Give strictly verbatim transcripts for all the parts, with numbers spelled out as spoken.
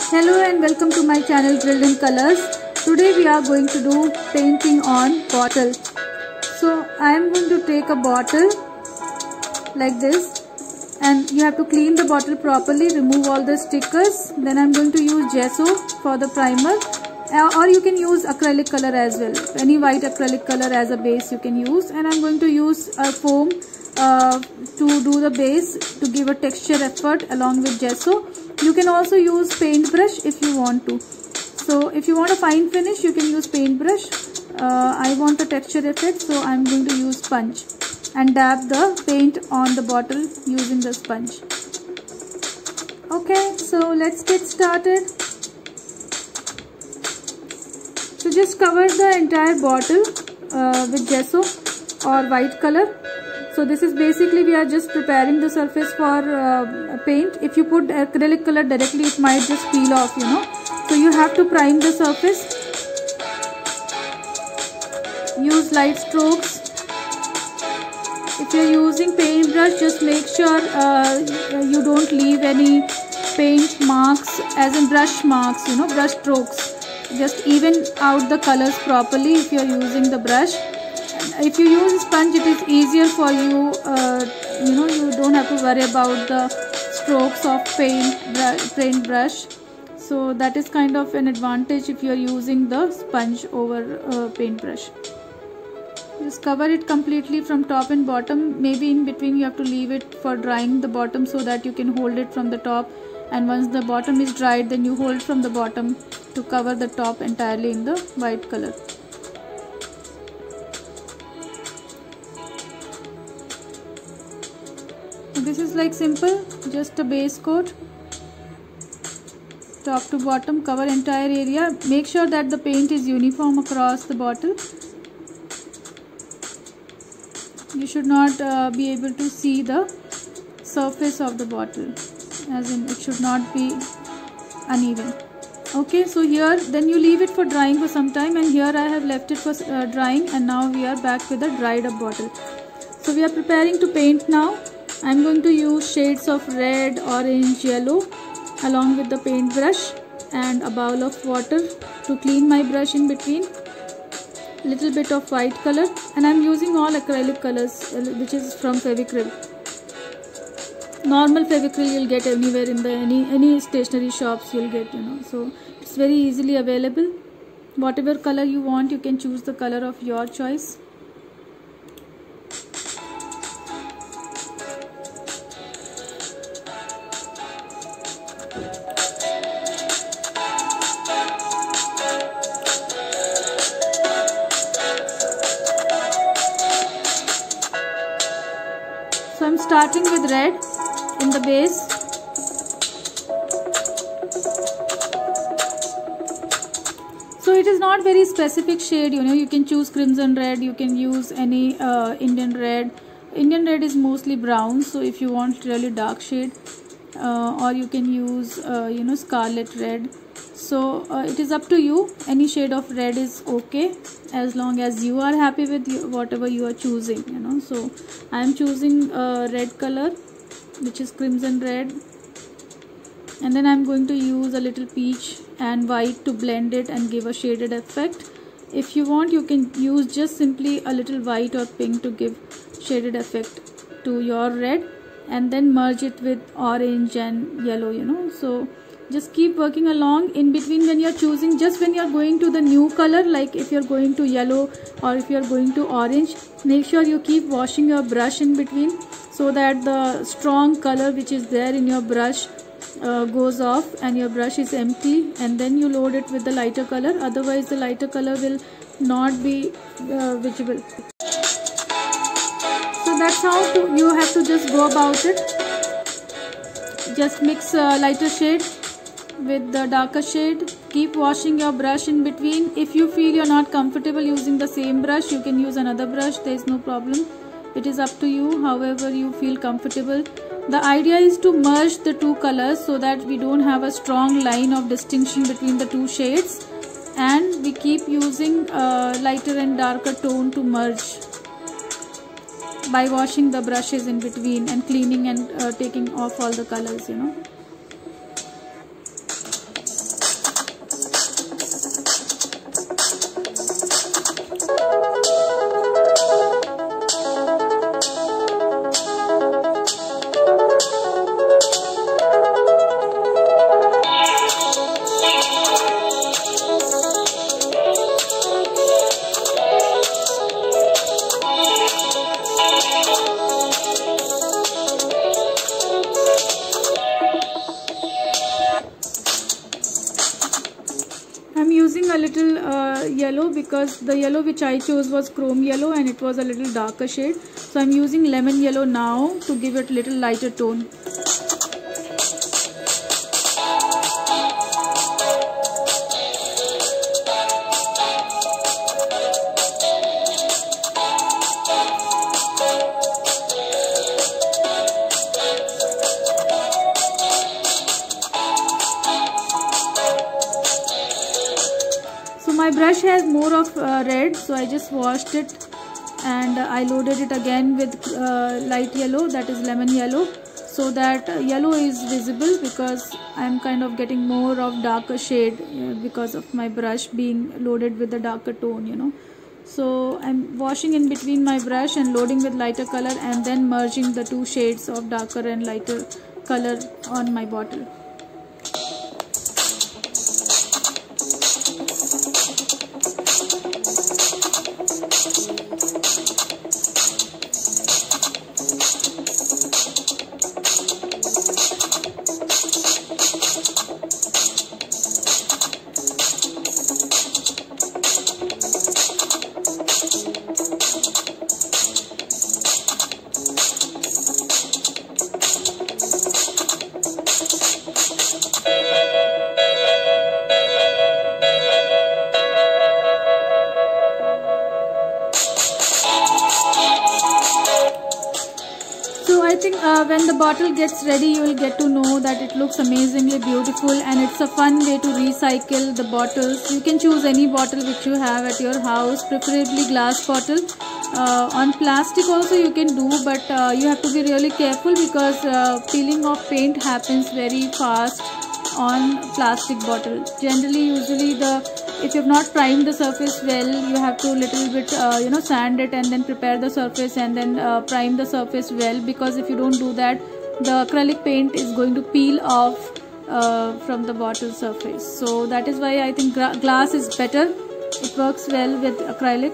Hello and welcome to my channel Drilled in Colors. Today we are going to do painting on bottle. So I am going to take a bottle like this, and you have to clean the bottle properly, remove all the stickers. Then I am going to use gesso for the primer, or you can use acrylic color as well. Any white acrylic color as a base you can use, and I am going to use a foam uh, to do the base, to give a texture effort along with gesso. You can also use paintbrush if you want to. So if you want a fine finish, you can use paintbrush. Uh, I want a texture effect, so I am going to use sponge and dab the paint on the bottle using the sponge. Okay, so let's get started. So just cover the entire bottle uh, with gesso or white color. So this is basically, we are just preparing the surface for uh, paint. If you put acrylic color directly, it might just peel off, you know. So you have to prime the surface. Use light strokes. If you are using paintbrush, just make sure uh, you don't leave any paint marks, as in brush marks, you know, brush strokes. Just even out the colors properly if you are using the brush. If you use sponge, it is easier for you, uh, you know, you don't have to worry about the strokes of paint, paint brush. So that is kind of an advantage if you are using the sponge over uh, paintbrush. Just cover it completely from top and bottom. Maybe in between you have to leave it for drying the bottom, so that you can hold it from the top, and once the bottom is dried, then you hold from the bottom to cover the top entirely in the white color. This is like simple, just a base coat, top to bottom, cover entire area. Make sure that the paint is uniform across the bottle. You should not uh, be able to see the surface of the bottle, as in it should not be uneven. Okay, so here then you leave it for drying for some time, and here I have left it for uh, drying, and now we are back with a dried up bottle. So we are preparing to paint now. I am going to use shades of red, orange, yellow along with the paintbrush, and a bowl of water to clean my brush in between. Little bit of white color, and I am using all acrylic colors, which is from Fevicryl. Normal Fevicryl you'll get anywhere in the any any stationery shops, you'll get, you know. So it's very easily available. Whatever color you want, you can choose the color of your choice. So I'm starting with red in the base. So it is not very specific shade, you know, you can choose crimson red, you can use any uh, Indian red. Indian red is mostly brown, so if you want really dark shade, uh, or you can use, uh, you know, scarlet red. So uh, it is up to you. Any shade of red is okay, as long as you are happy with you, whatever you are choosing, you know. So I am choosing uh, red color, which is crimson red, and then I am going to use a little peach and white to blend it and give a shaded effect. If you want, you can use just simply a little white or pink to give shaded effect to your red, and then merge it with orange and yellow, you know. So just keep working along. In between, when you are choosing, just when you are going to the new color, like if you are going to yellow or if you are going to orange, make sure you keep washing your brush in between, so that the strong color which is there in your brush uh, goes off and your brush is empty, and then you load it with the lighter color. Otherwise the lighter color will not be uh, visible. So that's how to, you have to just go about it. Just mix uh, lighter shade with the darker shade. Keep washing your brush in between. If you feel you're not comfortable using the same brush, you can use another brush. There is no problem. It is up to you, however you feel comfortable. The idea is to merge the two colors, so that we don't have a strong line of distinction between the two shades, and we keep using uh, lighter and darker tone to merge by washing the brushes in between and cleaning and uh, taking off all the colors, you know. yellow because the yellow which I chose was chrome yellow and it was a little darker shade. So I'm using lemon yellow now to give it a little lighter tone. My brush has more of uh, red, so I just washed it and uh, I loaded it again with uh, light yellow, that is lemon yellow, so that uh, yellow is visible because I'm kind of getting more of darker shade uh, because of my brush being loaded with the darker tone, you know. So I'm washing in between my brush and loading with lighter color and then merging the two shades of darker and lighter color on my bottle. I think uh, when the bottle gets ready, you will get to know that it looks amazingly beautiful, and it's a fun way to recycle the bottles. You can choose any bottle which you have at your house, preferably glass bottle. Uh, on plastic also you can do, but uh, you have to be really careful because uh, peeling of paint happens very fast on plastic bottle. Generally, usually the if you have not primed the surface well, you have to little bit uh, you know sand it and then prepare the surface and then uh, prime the surface well, because if you don't do that, the acrylic paint is going to peel off uh, from the bottle surface. So that is why I think glass is better. It works well with acrylic.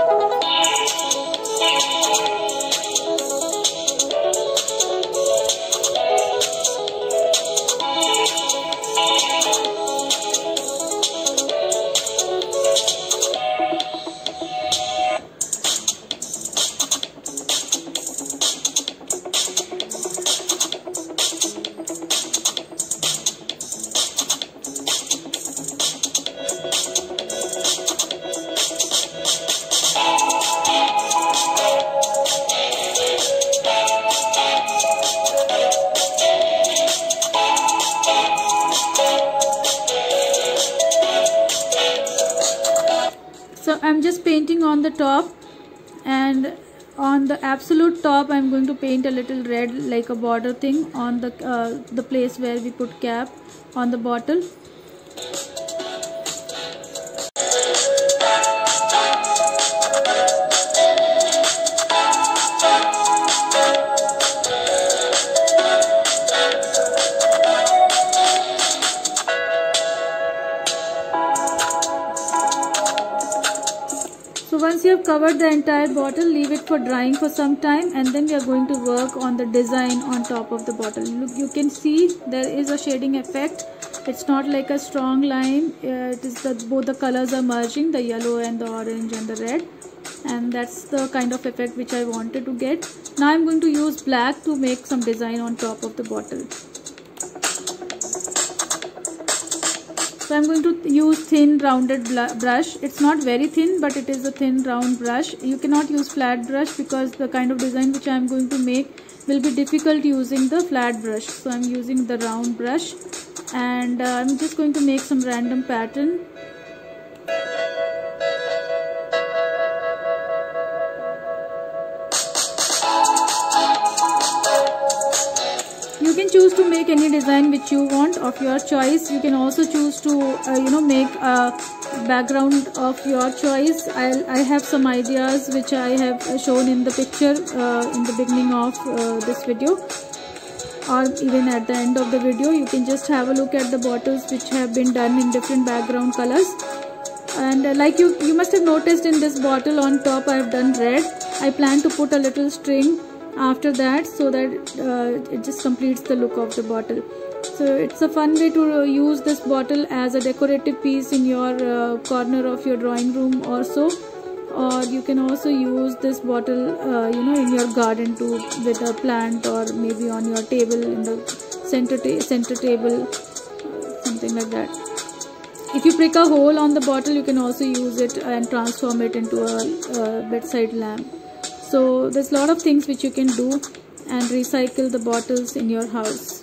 So I'm just painting on the top, and on the absolute top I'm going to paint a little red like a border thing on the uh, the place where we put cap on the bottle. So once you have covered the entire bottle, leave it for drying for some time, and then we are going to work on the design on top of the bottle. Look, you can see there is a shading effect. It's not like a strong line. Uh, it is that both the colors are merging, the yellow and the orange and the red, and that's the kind of effect which I wanted to get. Now I'm going to use black to make some design on top of the bottle. So I'm going to use thin rounded brush. It's not very thin, but it is a thin round brush. You cannot use flat brush because the kind of design which I'm going to make will be difficult using the flat brush. So I'm using the round brush, and uh, I'm just going to make some random pattern. You can choose to make any design which you want of your choice. You can also choose to uh, you know make a background of your choice. I'll, I have some ideas which I have shown in the picture uh, in the beginning of uh, this video, or even at the end of the video. You can just have a look at the bottles which have been done in different background colors. And uh, like you you must have noticed, in this bottle on top I have done red. I plan to put a little string after that, so that uh, it just completes the look of the bottle. So it's a fun way to use this bottle as a decorative piece in your uh, corner of your drawing room or so, or you can also use this bottle uh, you know in your garden too, with a plant, or maybe on your table in the center ta center table, something like that. If you prick a hole on the bottle, you can also use it and transform it into a, a bedside lamp. So there's a lot of things which you can do and recycle the bottles in your house.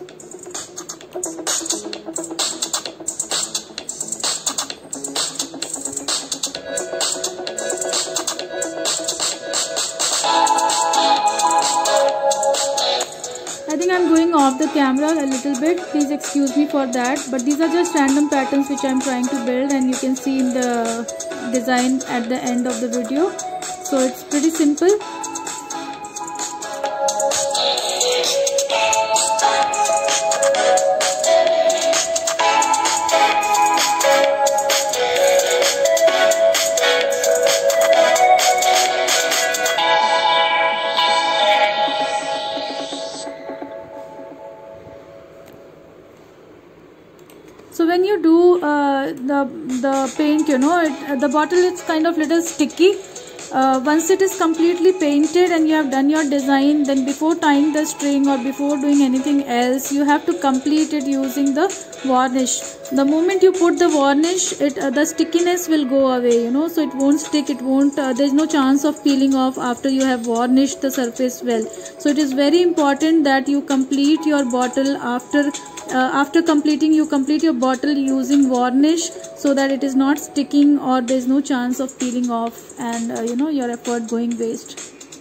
I think I'm going off the camera a little bit, please excuse me for that, but these are just random patterns which I'm trying to build, and you can see in the design at the end of the video. So it's pretty simple. So when you do uh, the the paint, you know, it, the bottle is kind of little sticky. Uh, once it is completely painted and you have done your design, then before tying the string or before doing anything else, you have to complete it using the varnish. The moment you put the varnish, it uh, the stickiness will go away, you know, so it won't stick, it won't, uh, there's no chance of peeling off after you have varnished the surface well. So it is very important that you complete your bottle after Uh, after completing, you complete your bottle using varnish, so that it is not sticking or there is no chance of peeling off and uh, you know your effort going waste.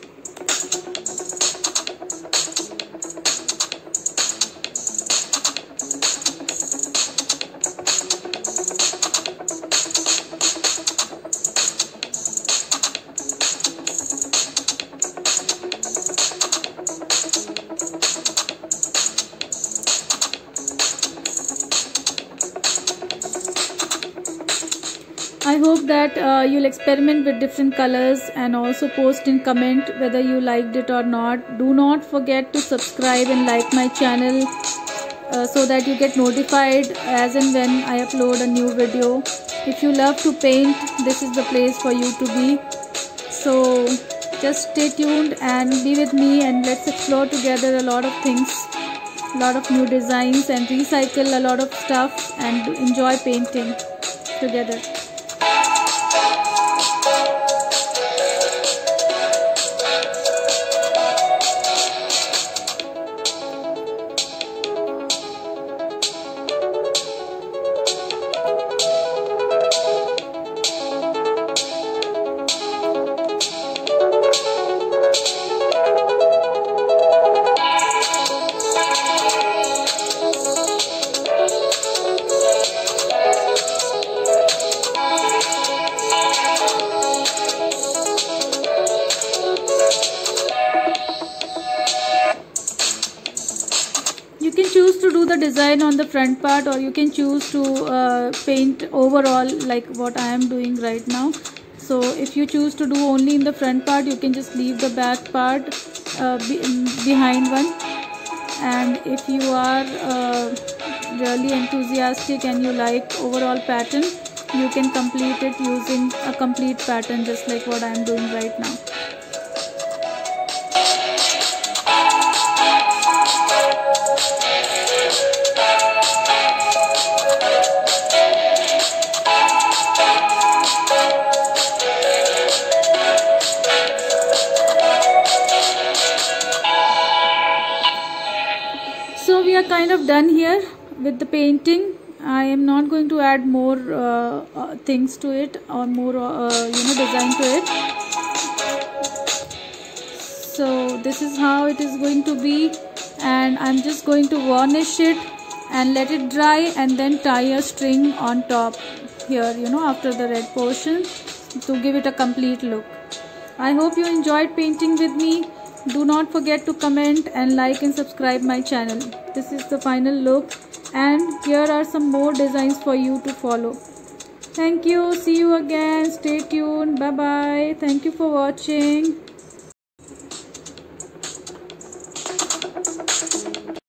I hope that uh, you'll experiment with different colors and also post in comment whether you liked it or not. Do not forget to subscribe and like my channel uh, so that you get notified as and when I upload a new video. If you love to paint, this is the place for you to be. So just stay tuned and be with me, and let's explore together a lot of things, a lot of new designs, and recycle a lot of stuff and enjoy painting together. You can choose to do the design on the front part, or you can choose to uh, paint overall like what I am doing right now. So if you choose to do only in the front part, you can just leave the back part uh, be behind one. And if you are uh, really enthusiastic and you like overall pattern, you can complete it using a complete pattern, just like what I am doing right now. So we are kind of done here with the painting. I am not going to add more uh, uh, things to it, or more uh, you know design to it. So this is how it is going to be, and I'm just going to varnish it and let it dry, and then tie a string on top here, you know, after the red portion, to give it a complete look. I hope you enjoyed painting with me. Do not forget to comment and like and subscribe my channel. This is the final look, and here are some more designs for you to follow. Thank you. See you again. Stay tuned. Bye bye. Thank you for watching.